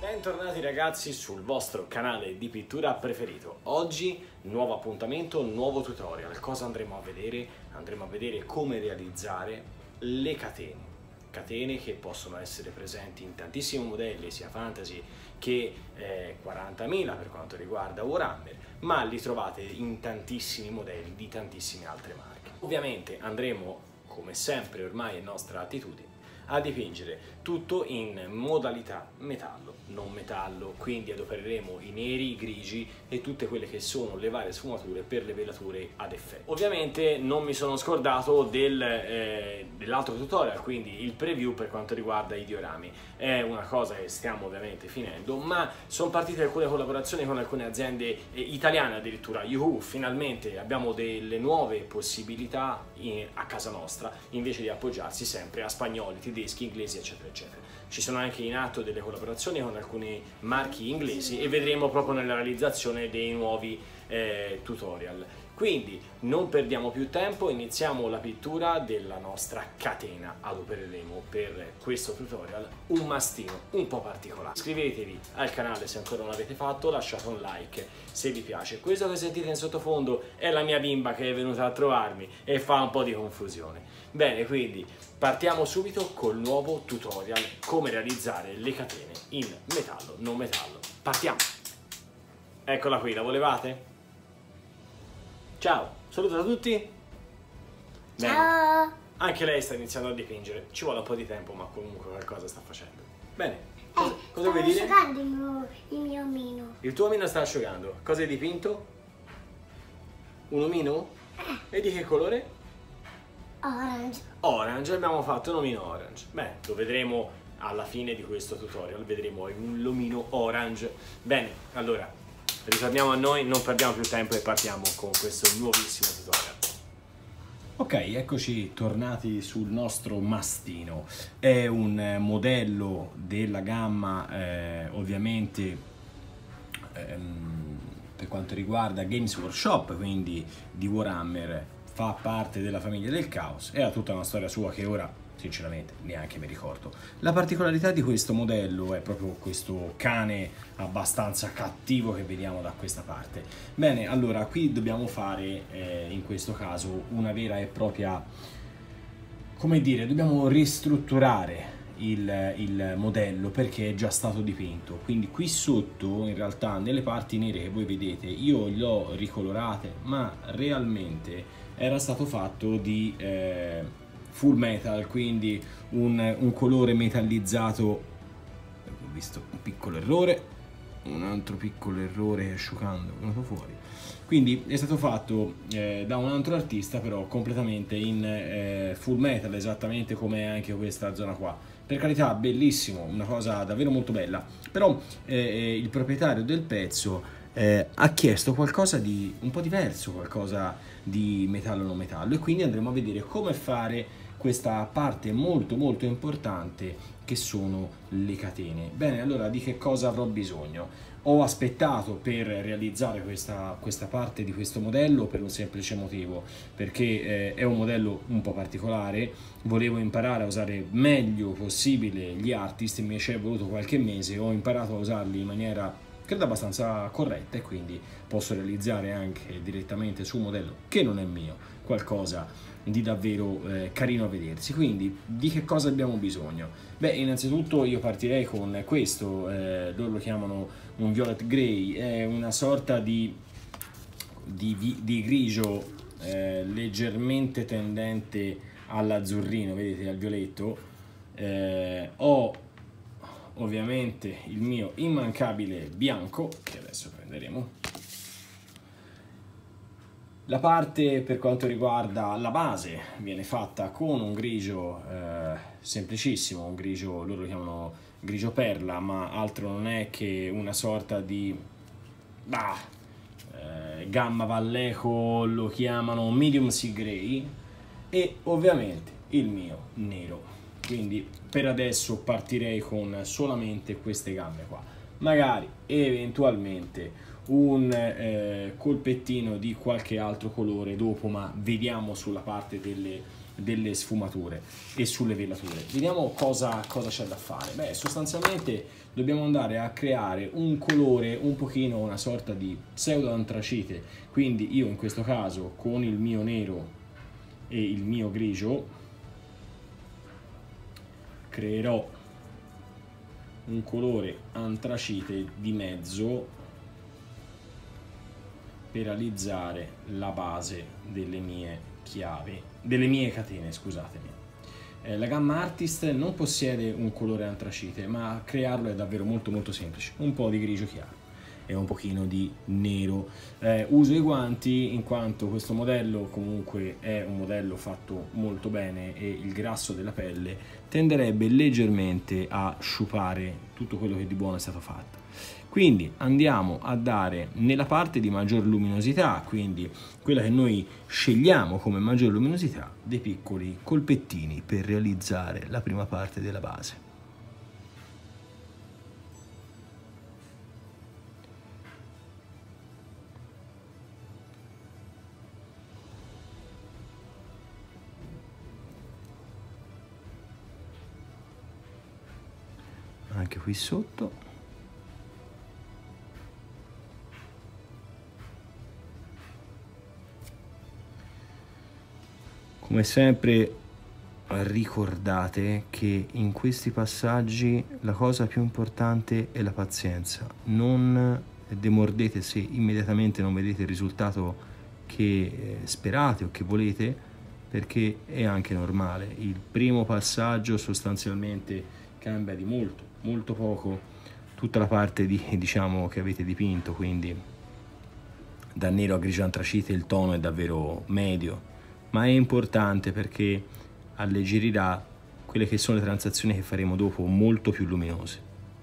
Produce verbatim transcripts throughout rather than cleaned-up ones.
Bentornati ragazzi sul vostro canale di pittura preferito. Oggi nuovo appuntamento, nuovo tutorial. Cosa andremo a vedere? Andremo a vedere come realizzare le catene. Catene che possono essere presenti in tantissimi modelli, sia fantasy che eh, quarantamila per quanto riguarda Warhammer, ma li trovate in tantissimi modelli di tantissime altre marche. Ovviamente andremo, come sempre ormai è nostra attitudine, a dipingere tutto in modalità metallo, non metallo, quindi adopereremo i neri, i grigi e tutte quelle che sono le varie sfumature per le velature ad effetto. Ovviamente non mi sono scordato del, eh, dell'altro tutorial, quindi il preview per quanto riguarda i diorami. È una cosa che stiamo ovviamente finendo, ma sono partite alcune collaborazioni con alcune aziende eh, italiane addirittura. Yuhu, finalmente abbiamo delle nuove possibilità in, a casa nostra, invece di appoggiarsi sempre a spagnoli, tedeschi, inglesi eccetera eccetera. Ci sono anche in atto delle collaborazioni con alcuni marchi inglesi e vedremo proprio nella realizzazione dei nuovi eh, tutorial. Quindi non perdiamo più tempo, iniziamo la pittura della nostra catena. Adopereremo per questo tutorial un mastino un po' particolare. Iscrivetevi al canale se ancora non l'avete fatto, lasciate un like se vi piace. Questo che sentite in sottofondo è la mia bimba che è venuta a trovarmi e fa un po' di confusione. Bene, quindi partiamo subito col nuovo tutorial come realizzare le catene in metallo, non metallo. Partiamo! Eccola qui, la volevate? Ciao, saluto a tutti. Bene. Ciao. Anche lei sta iniziando a dipingere. Ci vuole un po' di tempo, ma comunque qualcosa sta facendo. Bene. Cosa, Eh, cosa vuoi dire? Sto asciugando il mio, il mio omino. Il tuo omino sta asciugando. Cosa hai dipinto? Un omino? E di che colore? Orange. Orange, abbiamo fatto un omino orange. Beh, lo vedremo alla fine di questo tutorial. Vedremo un omino orange. Bene, allora ritorniamo a noi, non perdiamo più tempo e partiamo con questo nuovissimo tutorial. Ok, eccoci tornati sul nostro mastino. È un modello della gamma eh, ovviamente ehm, per quanto riguarda Games Workshop, quindi di Warhammer, fa parte della famiglia del Caos e ha tutta una storia sua che ora sinceramente neanche mi ricordo. La particolarità di questo modello è proprio questo cane abbastanza cattivo che vediamo da questa parte. Bene, allora qui dobbiamo fare eh, in questo caso una vera e propria, come dire, dobbiamo ristrutturare il, il modello perché è già stato dipinto, quindi qui sotto in realtà nelle parti nere che voi vedete io le ho ricolorate, ma realmente era stato fatto di eh, full metal, quindi un, un colore metallizzato. Ho visto un piccolo errore, un altro piccolo errore asciugando è venuto fuori, quindi è stato fatto eh, da un altro artista però completamente in eh, full metal, esattamente come anche questa zona qua. Per carità, bellissimo, una cosa davvero molto bella, però eh, il proprietario del pezzo Eh, ha chiesto qualcosa di un po' diverso, qualcosa di metallo non metallo, e quindi andremo a vedere come fare questa parte molto molto importante che sono le catene. Bene, allora di che cosa avrò bisogno? Ho aspettato per realizzare questa, questa parte di questo modello per un semplice motivo, perché eh, è un modello un po' particolare, volevo imparare a usare meglio possibile gli artist, mi ci è voluto qualche mese, ho imparato a usarli in maniera credo abbastanza corretta e quindi posso realizzare anche direttamente su un modello che non è mio qualcosa di davvero eh, carino a vedersi. Quindi di che cosa abbiamo bisogno? Beh, innanzitutto io partirei con questo, eh, loro lo chiamano un violet grey, è una sorta di, di, di grigio eh, leggermente tendente all'azzurrino, vedete, al violetto. Eh, ho ovviamente il mio immancabile bianco che adesso prenderemo. La parte per quanto riguarda la base viene fatta con un grigio eh, semplicissimo, un grigio, loro lo chiamano grigio perla, ma altro non è che una sorta di bah, eh, gamma vallejo, lo chiamano medium sea grey, e ovviamente il mio nero. Quindi per adesso partirei con solamente queste gamme qua, magari eventualmente un eh, colpettino di qualche altro colore dopo, ma vediamo sulla parte delle delle sfumature e sulle velature. Vediamo cosa cosa c'è da fare. Beh, sostanzialmente dobbiamo andare a creare un colore un pochino, una sorta di pseudo antracite, quindi io in questo caso con il mio nero e il mio grigio creerò un colore antracite di mezzo per realizzare la base delle mie chiavi, delle mie catene, scusatemi. Eh, la gamma Artist non possiede un colore antracite, ma crearlo è davvero molto molto semplice. Un po' di grigio chiaro e un pochino di nero. Eh, uso i guanti in quanto questo modello comunque è un modello fatto molto bene e il grasso della pelle tenderebbe leggermente a sciupare tutto quello che di buono è stato fatto. Quindi andiamo a dare nella parte di maggior luminosità, quindi quella che noi scegliamo come maggior luminosità, dei piccoli colpettini per realizzare la prima parte della base. Anche qui sotto. Come sempre ricordate che in questi passaggi la cosa più importante è la pazienza. Non demordete se immediatamente non vedete il risultato che sperate o che volete, perché è anche normale. Il primo passaggio sostanzialmente cambia di molto, molto poco tutta la parte di, diciamo, che avete dipinto, quindi da nero a grigio antracite il tono è davvero medio, ma è importante perché alleggerirà quelle che sono le transazioni che faremo dopo, molto più luminose.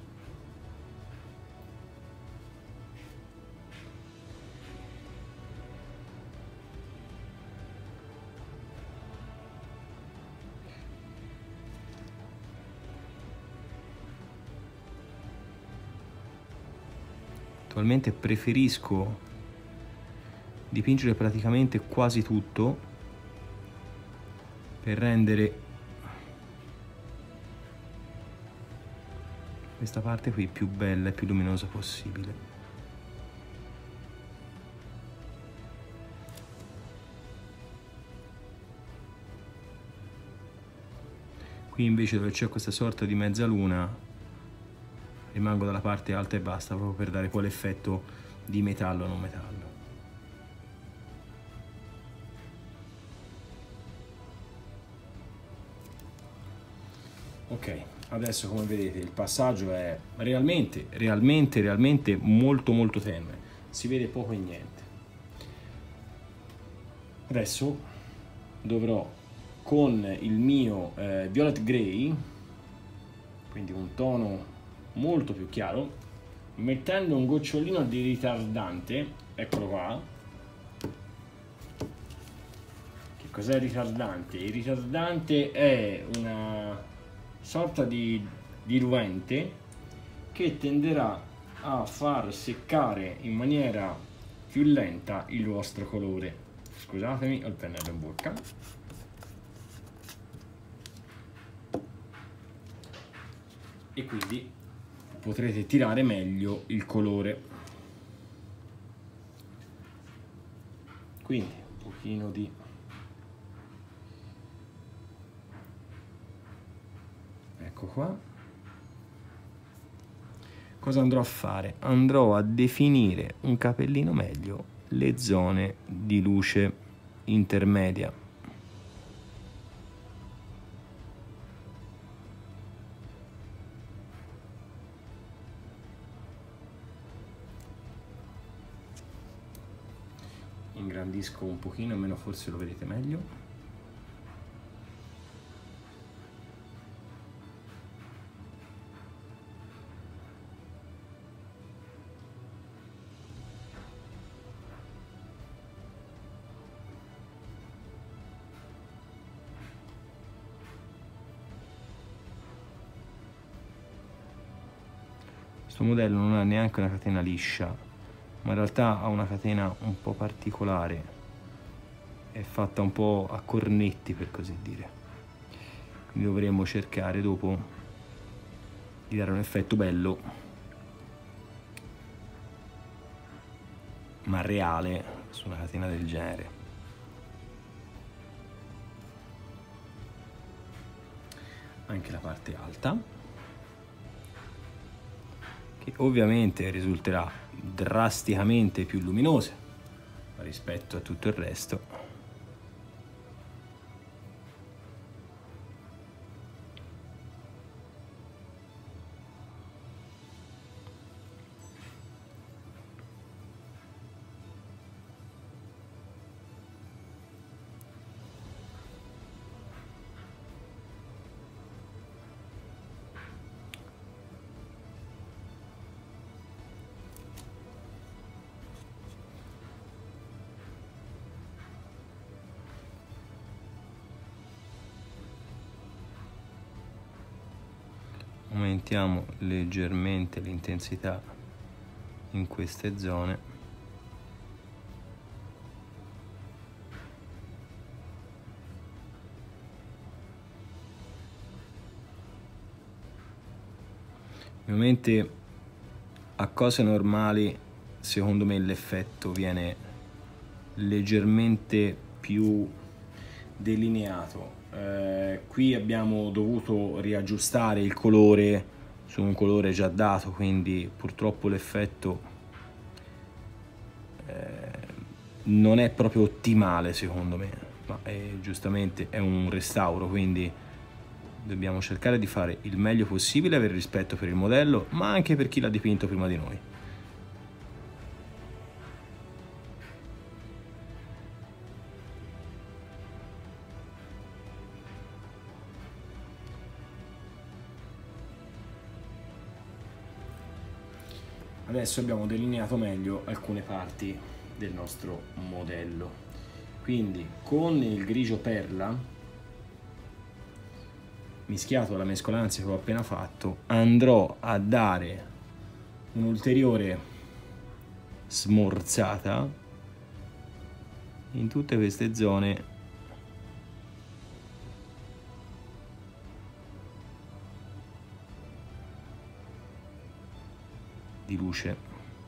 Attualmente preferisco dipingere praticamente quasi tutto per rendere questa parte qui più bella e più luminosa possibile. Qui invece, dove c'è questa sorta di mezzaluna, rimango dalla parte alta e basta, proprio per dare poi l'effetto di metallo o non metallo. Ok, adesso come vedete il passaggio è realmente, realmente, realmente molto molto tenue, si vede poco e niente. Adesso dovrò con il mio eh, Violet Grey, quindi un tono molto più chiaro, mettendo un gocciolino di ritardante, eccolo qua. Che cos'è il ritardante? Il ritardante è una sorta di diluente che tenderà a far seccare in maniera più lenta il vostro colore. Scusatemi, ho il pennello in bocca. E quindi potrete tirare meglio il colore. Quindi un pochino di ecco qua. Cosa andrò a fare? Andrò a definire un capellino meglio le zone di luce intermedia. Ingrandisco un pochino, almeno forse lo vedete meglio. Questo modello non ha neanche una catena liscia, ma in realtà ha una catena un po' particolare, è fatta un po' a cornetti, per così dire, quindi dovremmo cercare dopo di dare un effetto bello ma reale su una catena del genere. Anche la parte alta, che ovviamente risulterà drasticamente più luminosa rispetto a tutto il resto. Aumentiamo leggermente l'intensità in queste zone. Ovviamente a cose normali secondo me l'effetto viene leggermente più delineato. Eh, qui abbiamo dovuto riaggiustare il colore su un colore già dato, quindi purtroppo l'effetto eh, non è proprio ottimale secondo me, ma è, giustamente è un restauro, quindi dobbiamo cercare di fare il meglio possibile, avere rispetto per il modello, ma anche per chi l'ha dipinto prima di noi. Adesso abbiamo delineato meglio alcune parti del nostro modello, quindi con il grigio perla mischiato alla mescolanza che ho appena fatto andrò a dare un'ulteriore smorzata in tutte queste zone di luce.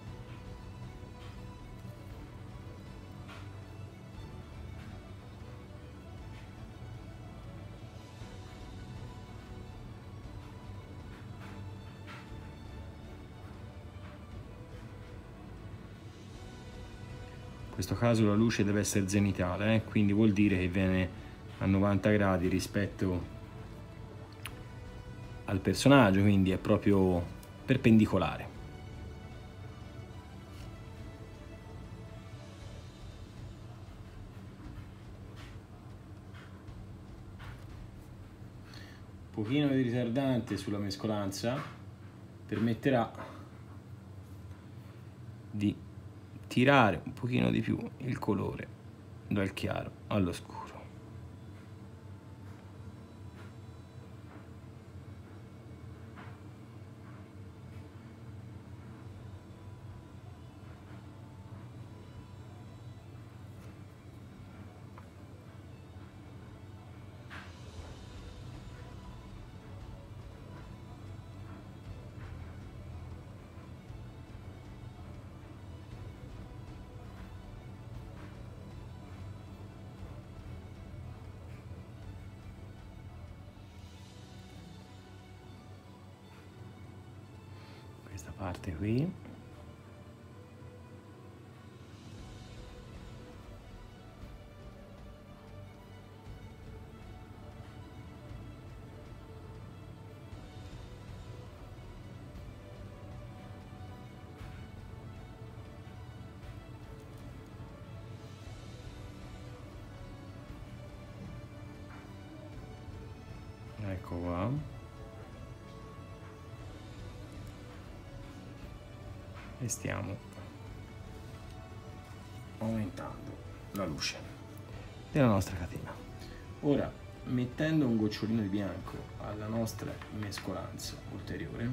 In questo caso la luce deve essere zenitale, eh? Quindi vuol dire che viene a novanta gradi rispetto al personaggio, quindi è proprio perpendicolare. Un pochino di ritardante sulla mescolanza permetterà di tirare un pochino di più il colore dal chiaro allo scuro. Questa parte qui, ecco qua, e stiamo aumentando la luce della nostra catena. Ora, mettendo un gocciolino di bianco alla nostra mescolanza ulteriore,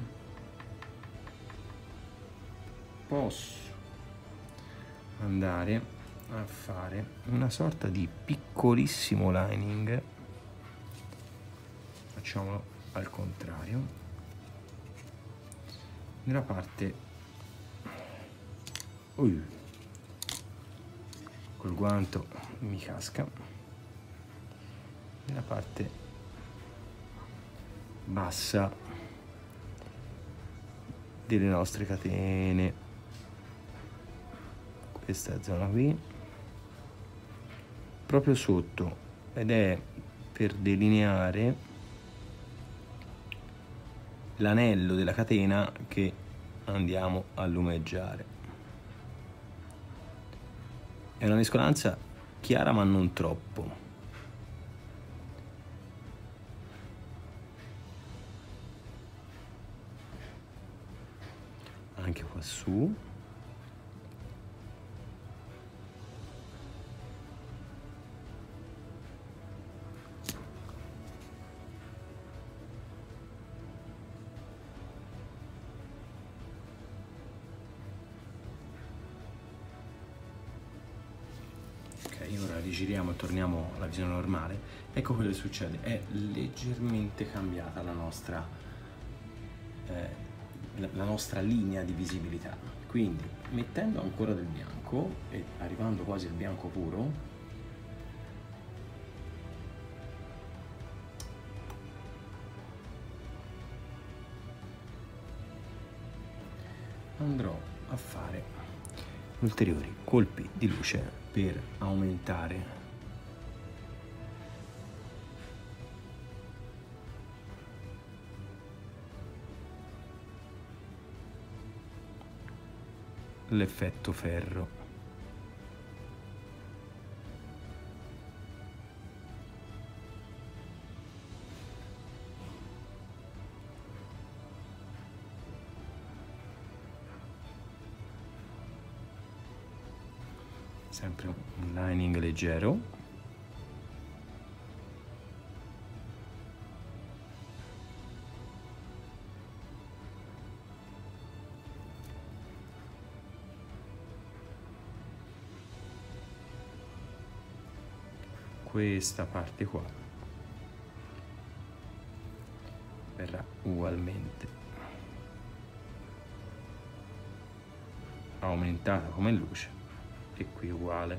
posso andare a fare una sorta di piccolissimo lining, facciamolo al contrario, nella parte, ui, col guanto mi casca, nella parte bassa delle nostre catene, questa zona qui, proprio sotto, ed è per delineare l'anello della catena che andiamo a lumeggiare. È una mescolanza chiara ma non troppo. Anche qua su. Ora rigiriamo e torniamo alla visione normale. Ecco quello che succede, è leggermente cambiata la nostra eh, la, la nostra linea di visibilità, quindi mettendo ancora del bianco e arrivando quasi al bianco puro, andrò a fare ulteriori colpi di luce per aumentare l'effetto ferro. Sempre un lining leggero. Questa parte qua verrà ugualmente aumentata come luce. E qui uguale.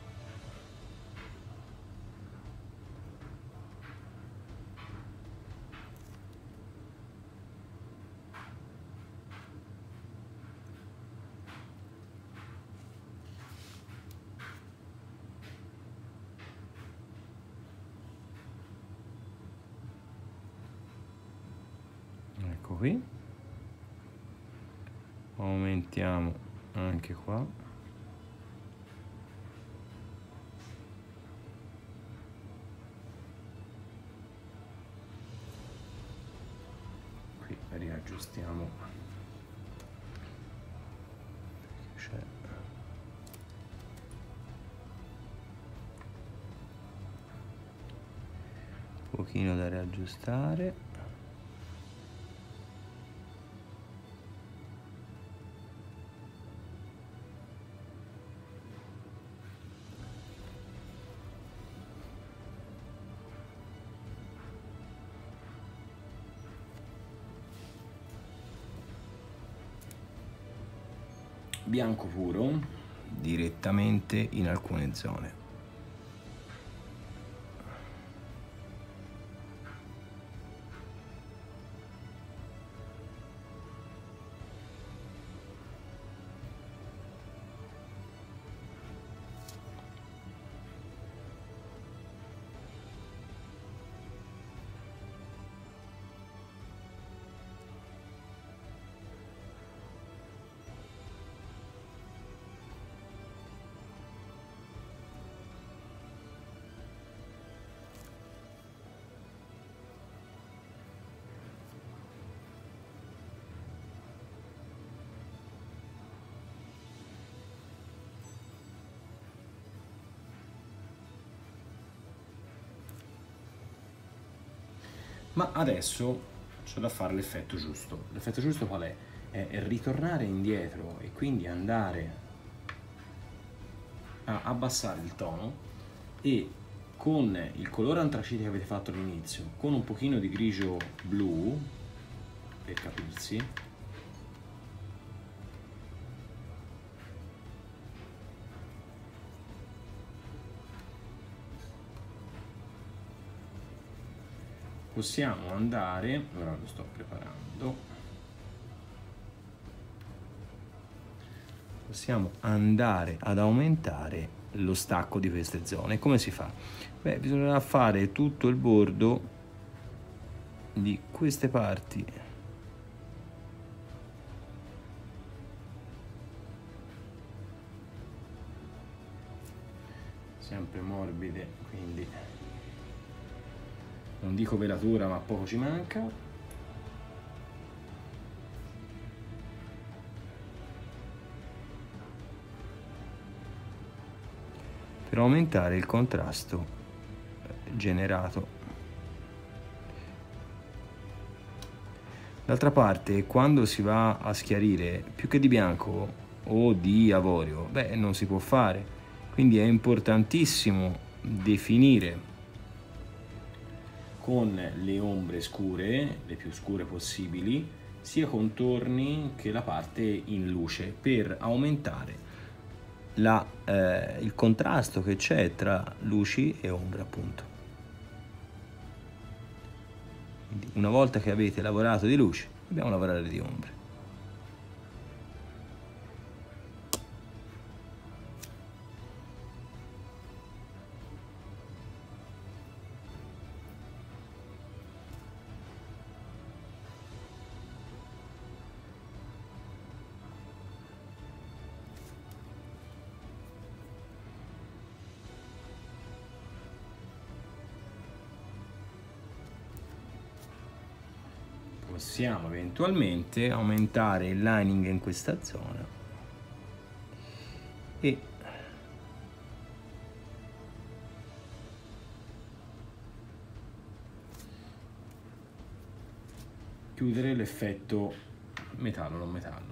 Ecco qui. Aumentiamo anche qua. Riaggiustiamo, c'è un pochino da riaggiustare. Bianco puro direttamente in alcune zone. Ma adesso c'è da fare l'effetto giusto. L'effetto giusto qual è? È ritornare indietro e quindi andare a abbassare il tono e con il colore antracite che avete fatto all'inizio, con un pochino di grigio blu, per capirsi, possiamo andare, ora lo sto preparando, possiamo andare ad aumentare lo stacco di queste zone. Come si fa? Beh, bisognerà fare tutto il bordo di queste parti sempre morbide, quindi non dico velatura, ma poco ci manca. Per aumentare il contrasto generato. D'altra parte, quando si va a schiarire più che di bianco o di avorio, beh, non si può fare. Quindi è importantissimo definire con le ombre scure, le più scure possibili, sia contorni che la parte in luce, per aumentare la, eh, il contrasto che c'è tra luci e ombre, appunto. Quindi una volta che avete lavorato di luci, dobbiamo lavorare di ombre. Possiamo eventualmente aumentare il lining in questa zona e chiudere l'effetto metallo non metallo.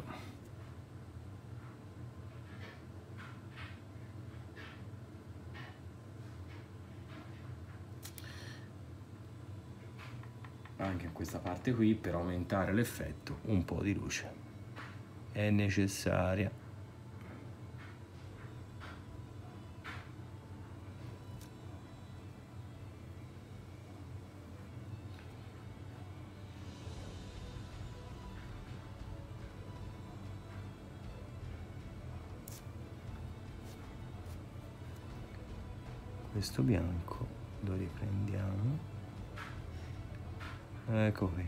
Anche in questa parte qui, per aumentare l'effetto, un po' di luce è necessaria. Questo bianco lo riprendiamo. Ecco qui.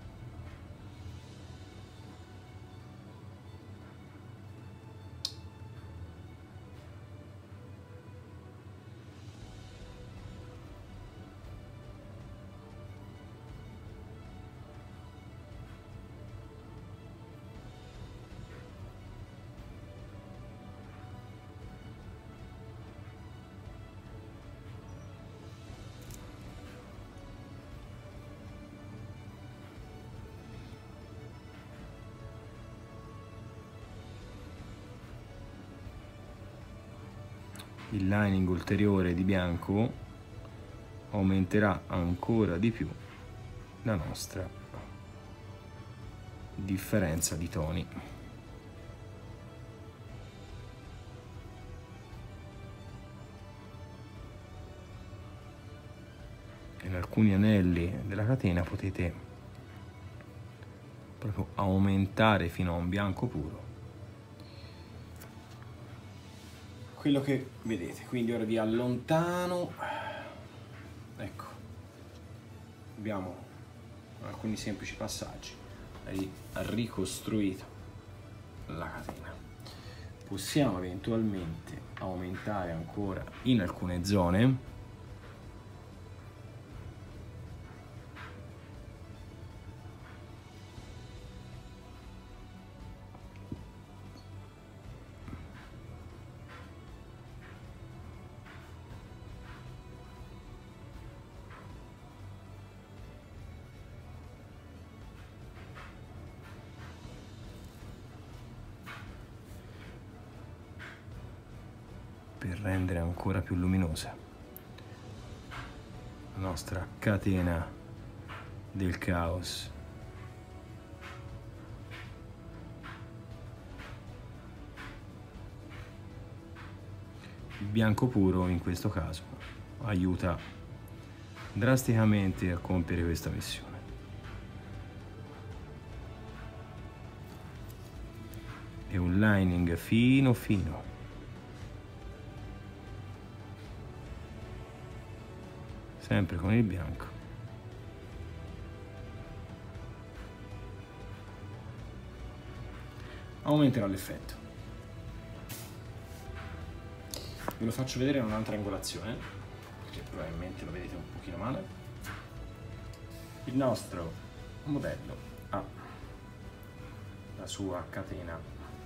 Il lining ulteriore di bianco aumenterà ancora di più la nostra differenza di toni. In alcuni anelli della catena potete proprio aumentare fino a un bianco puro quello che vedete. Quindi ora vi allontano, ecco, abbiamo alcuni semplici passaggi, ricostruito la catena. Possiamo eventualmente aumentare ancora in alcune zone. per rendere ancora più luminosa la nostra catena del caos. Il bianco puro in questo caso aiuta drasticamente a compiere questa missione. È un lining fino fino. Sempre con il bianco. Aumenterà l'effetto. Ve lo faccio vedere in un'altra angolazione, perché probabilmente lo vedete un pochino male. Il nostro modello ha la sua catena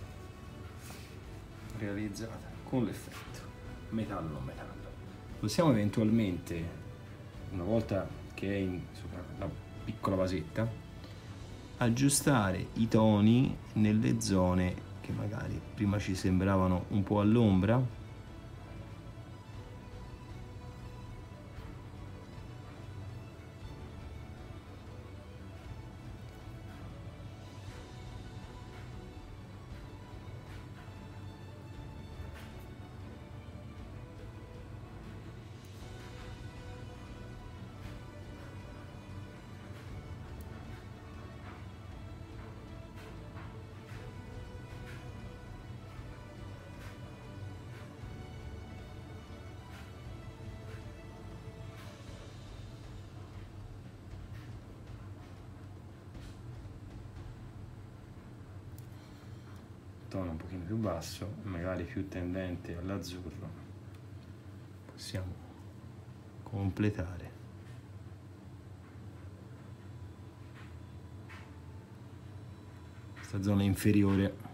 realizzata con l'effetto metallo metallo. Possiamo eventualmente, una volta che è in sopra la piccola vasetta, aggiustare i toni nelle zone che magari prima ci sembravano un po' all'ombra. Tono un pochino più basso, magari più tendente all'azzurro, possiamo completare questa zona inferiore.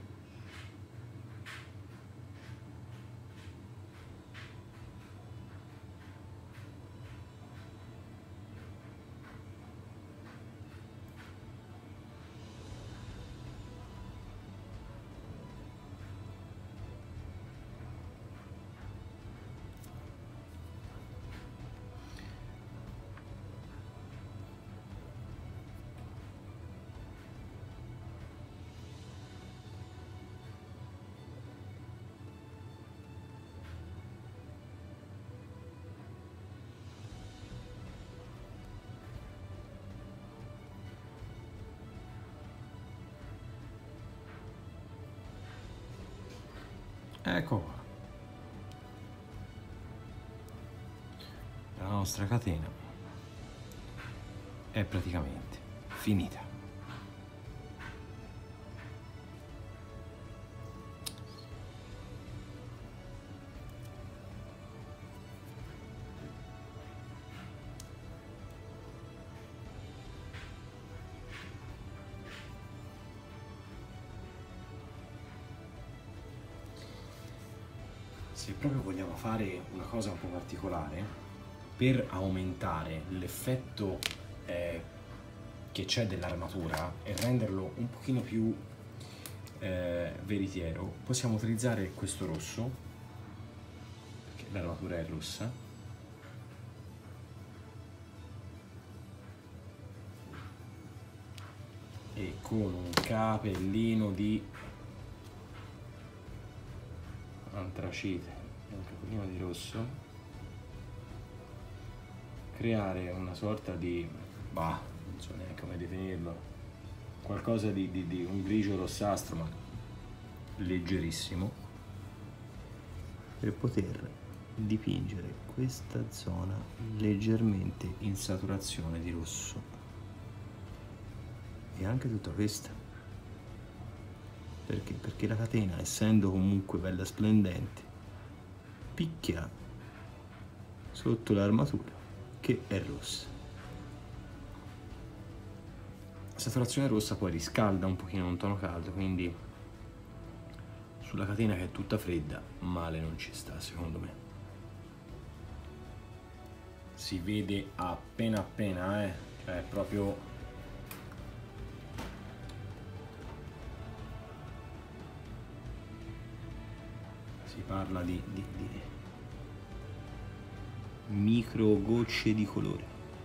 Ecco qua. La nostra catena è praticamente finita. Se proprio vogliamo fare una cosa un po' particolare, per aumentare l'effetto eh, che c'è dell'armatura e renderlo un pochino più eh, veritiero, possiamo utilizzare questo rosso, perché l'armatura è rossa, e con un capellino di antracite e un capellino di rosso creare una sorta di, bah, non so neanche come definirlo, qualcosa di, di, di un grigio rossastro ma leggerissimo, per poter dipingere questa zona leggermente in saturazione di rosso e anche tutta questa. Perché? Perché la catena, essendo comunque bella splendente, picchia sotto l'armatura che è rossa. La saturazione rossa poi riscalda un pochino un tono caldo, quindi sulla catena che è tutta fredda male non ci sta, secondo me. Si vede appena appena, eh, cioè è proprio si parla di, di, di micro gocce di colore,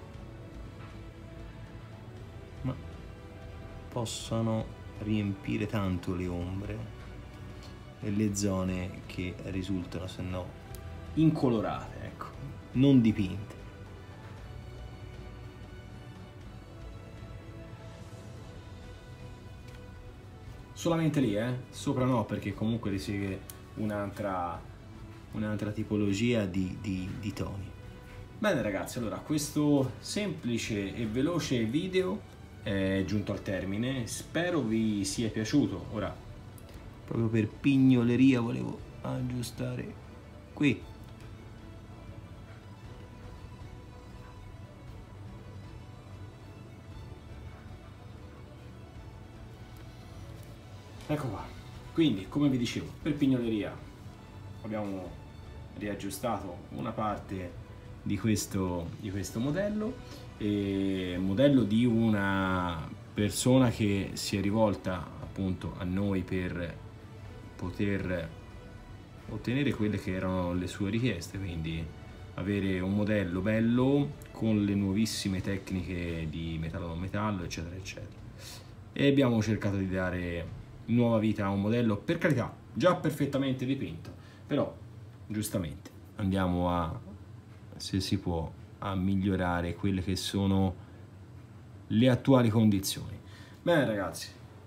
ma possono riempire tanto le ombre e le zone che risultano se no incolorate, ecco, non dipinte. Solamente lì, eh? Sopra no, perché comunque risegue un'altra un'altra tipologia di, di, di toni. Bene ragazzi, allora questo semplice e veloce video è giunto al termine, spero vi sia piaciuto. Ora, proprio per pignoleria volevo aggiustare qui. Ecco qua, quindi come vi dicevo, per pignoleria abbiamo riaggiustato una parte di questo, di questo modello, e modello di una persona che si è rivolta appunto a noi per poter ottenere quelle che erano le sue richieste, quindi avere un modello bello con le nuovissime tecniche di metallo non metallo eccetera eccetera, e abbiamo cercato di dare nuova vita a un modello, per carità, già perfettamente dipinto, però giustamente andiamo a, se si può, a migliorare quelle che sono le attuali condizioni. Bene ragazzi,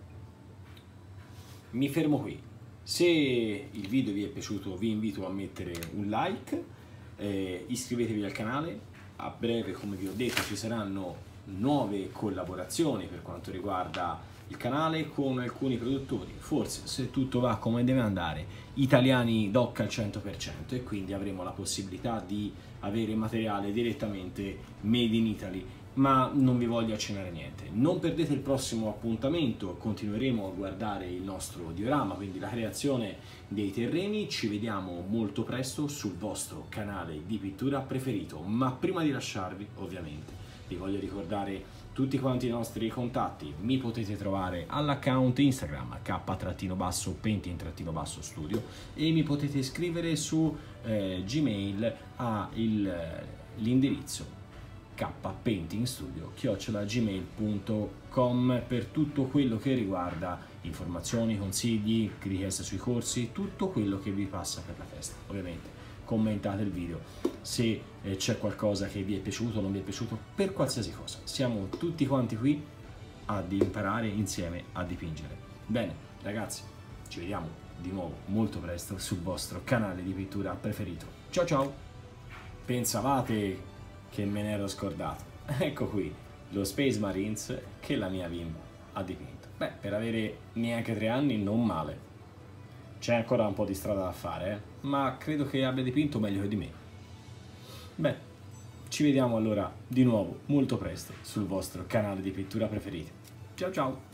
mi fermo qui. Se il video vi è piaciuto vi invito a mettere un like, eh, iscrivetevi al canale. A breve, come vi ho detto, ci saranno nuove collaborazioni per quanto riguarda il canale con alcuni produttori, forse se tutto va come deve andare italiani doc al cento per cento, e quindi avremo la possibilità di avere materiale direttamente made in Italy, ma non vi voglio accennare niente. Non perdete il prossimo appuntamento, continueremo a guardare il nostro diorama, quindi la creazione dei terreni. Ci vediamo molto presto sul vostro canale di pittura preferito, ma prima di lasciarvi ovviamente vi voglio ricordare tutti quanti i nostri contatti. Mi potete trovare all'account Instagram k-painting-studio e mi potete scrivere su eh, Gmail all'indirizzo k painting studio chiocciola gmail punto com per tutto quello che riguarda informazioni, consigli, richieste sui corsi, tutto quello che vi passa per la testa. Ovviamente commentate il video se eh, c'è qualcosa che vi è piaciuto o non vi è piaciuto, per qualsiasi cosa. Siamo tutti quanti qui ad imparare insieme a dipingere. Bene ragazzi, ci vediamo di nuovo molto presto sul vostro canale di pittura preferito. Ciao ciao! Pensavate che me ne ero scordato? Ecco qui lo Space Marines che la mia bimba ha dipinto. Beh, per avere neanche tre anni non male. C'è ancora un po' di strada da fare, eh? Ma credo che abbia dipinto meglio che di me. Beh, ci vediamo allora di nuovo molto presto sul vostro canale di pittura preferito. Ciao ciao!